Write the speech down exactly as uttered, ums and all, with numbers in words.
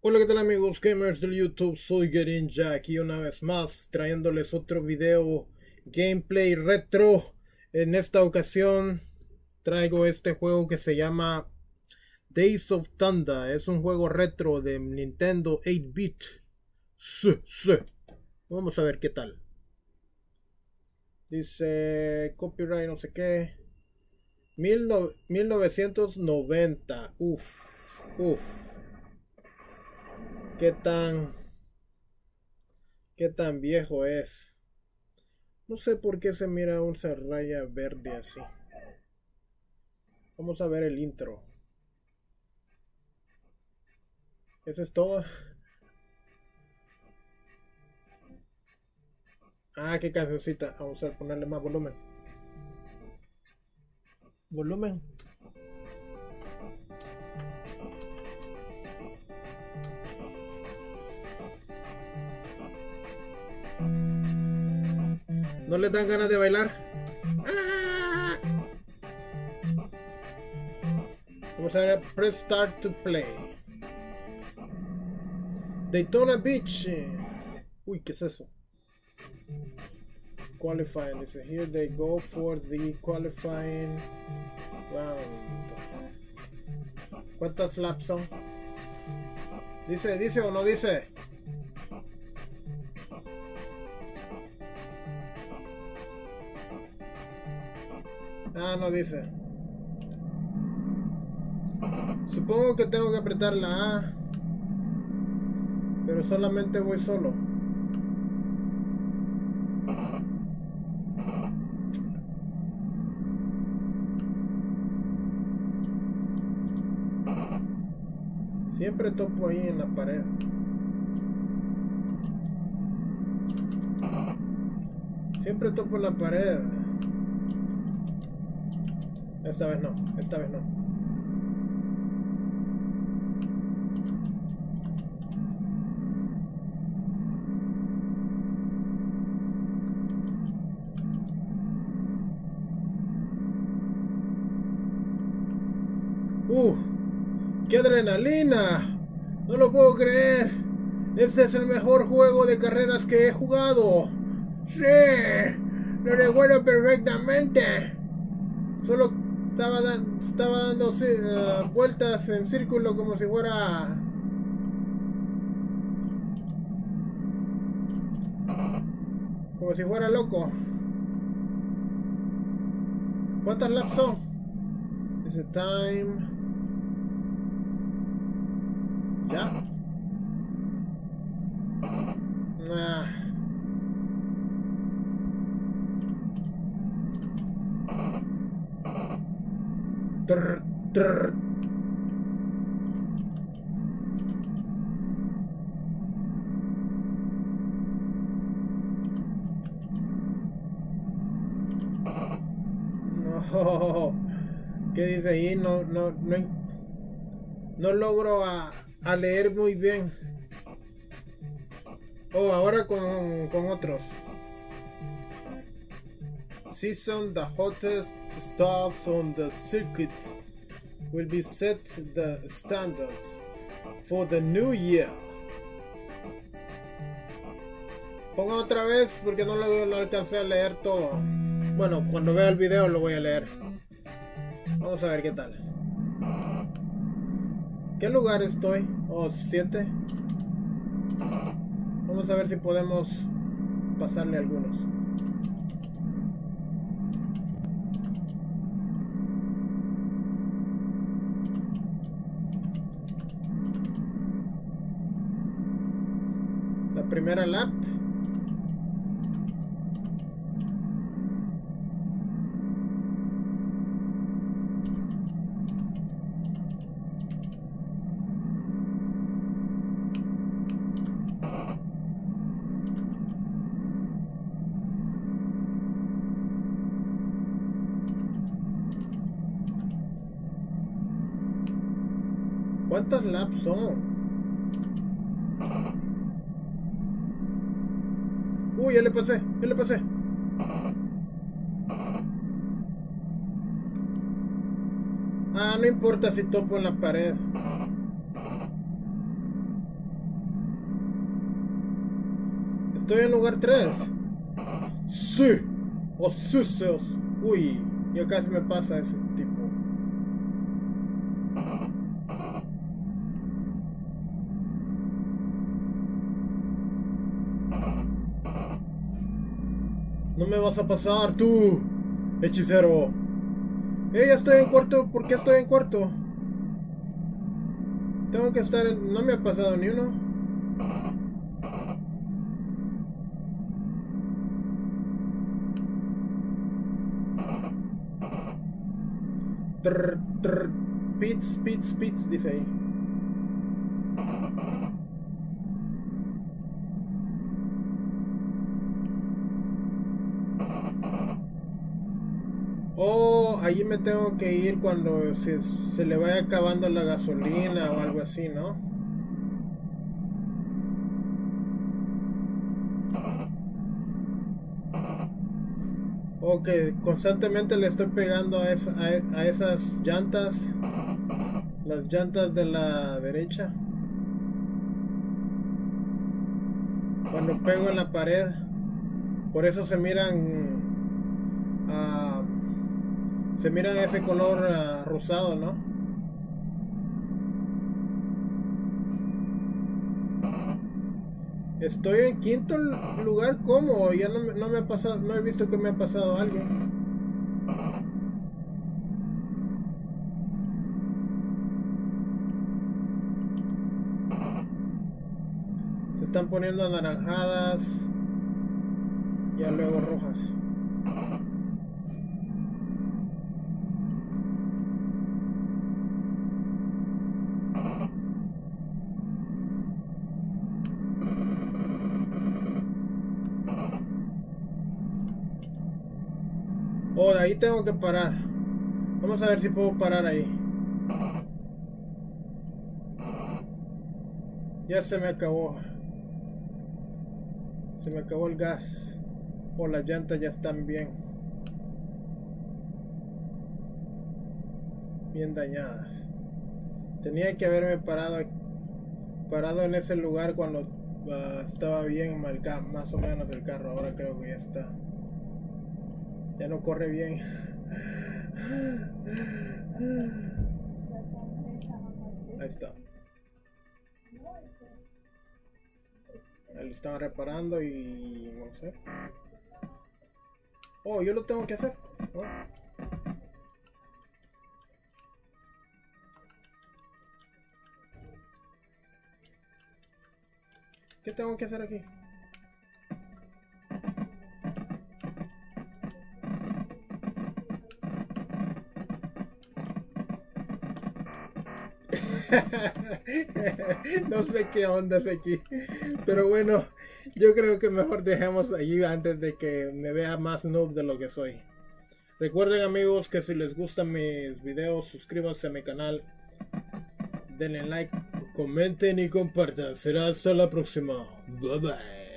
Hola, ¿qué tal amigos gamers del YouTube? Soy Gerinja aquí una vez más trayéndoles otro video gameplay retro. En esta ocasión traigo este juego que se llama Days of Thunder. Es un juego retro de Nintendo ocho bit. Sí, sí. Vamos a ver qué tal. Dice copyright no sé qué. mil novecientos noventa. Uf, uf. ¿Qué tan... qué tan viejo es? No sé por qué se mira una raya verde así. Vamos a ver el intro. Eso es todo. Ah, qué cancioncita. Vamos a ponerle más volumen. Volumen. ¿No les dan ganas de bailar? Vamos a ver. Press start to play. Daytona Beach. Uy, ¿qué es eso? Qualifying. Dice, here they go for the qualifying round. ¿Cuántas laps son? Dice, dice o no dice. Ah, no dice. Supongo que tengo que apretar la A, pero solamente voy solo. Siempre topo ahí en la pared. Siempre topo en la pared. Esta vez no, esta vez no. ¡Uh! ¡Qué adrenalina! No lo puedo creer. Este es el mejor juego de carreras que he jugado. ¡Sí! Lo recuerdo perfectamente. Solo estaba, dan, estaba dando uh, vueltas en círculo como si fuera... Como si fuera loco. ¿Cuántas laps son? Dice time. ¿Ya? Ah. Trrr, trrr. No. ¿Qué dice ahí? No, no, no, no logro a, a leer muy bien. Oh, ahora con, con otros. Season, the hottest stars on the circuit will be set the standards for the new year. Pongo otra vez porque no lo, lo alcancé a leer todo. Bueno, cuando vea el video lo voy a leer. Vamos a ver qué tal. ¿Qué lugar estoy? Oh, siete. Vamos a ver si podemos pasarle algunos. La primera lap. ¿Cuántas laps son? Uy, ya le pasé, ya le pasé. Ah, no importa si topo en la pared. Estoy en lugar tres. Sí. Os sucios. Uy, ya casi me pasa ese tipo. No me vas a pasar, tú, hechicero. Eh, ya estoy en cuarto. ¿Por qué estoy en cuarto? Tengo que estar en... No me ha pasado ni uno. Trrr, trrr, pits, pits, pits, dice ahí. Oh, allí me tengo que ir cuando se, se le vaya acabando la gasolina o algo así, ¿no? Ok, constantemente le estoy pegando a, esa, a, a esas llantas. Las llantas de la derecha. Cuando pego en la pared. Por eso se miran... Uh, se miran ese color uh, rosado, ¿no? Estoy en quinto lugar, ¿cómo? Ya no, no me ha pasado, no he visto que me ha pasado a alguien. Se están poniendo anaranjadas. Ya luego rojas. Oh, de ahí tengo que parar. Vamos a ver si puedo parar ahí. Ya se me acabó. Se me acabó el gas. O las llantas ya están bien. Bien dañadas. Tenía que haberme parado Parado en ese lugar cuando uh, estaba bien mal, más o menos el carro. Ahora creo que ya está. Ya no corre bien. Ahí está. Ahí lo estaba reparando y no sé. Oh, yo lo tengo que hacer. Oh. ¿Qué tengo que hacer aquí? No sé qué onda es aquí. Pero bueno, yo creo que mejor dejemos allí antes de que me vea más noob de lo que soy. Recuerden, amigos, que si les gustan mis videos, suscríbanse a mi canal, denle like, comenten y compartan. Será hasta la próxima. Bye bye.